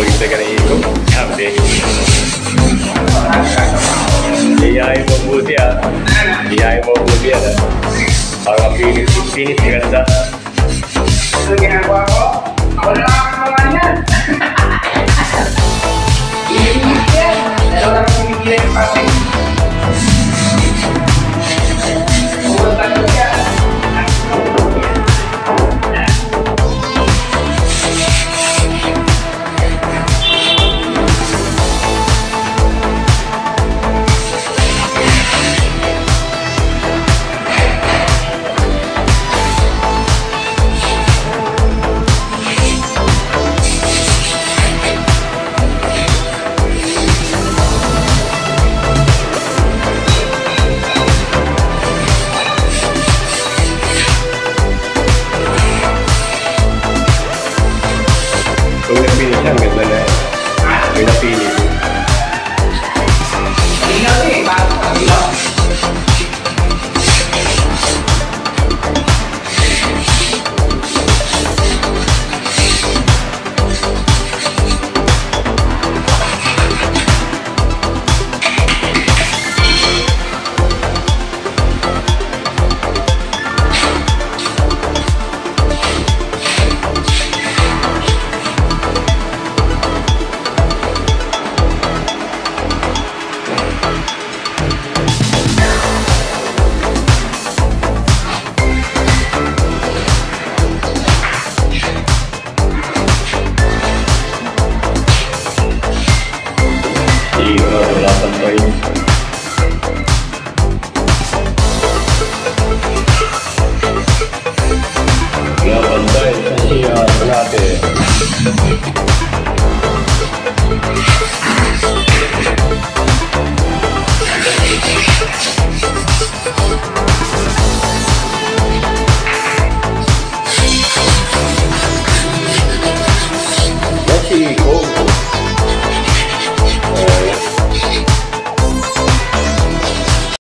Pag-isa ka na ikong. Sabi. Iyayin mo buti ah. Iyayin mo buti yan ah. Para pinit ka na sa. Ito ginagawa ko. Ako na lang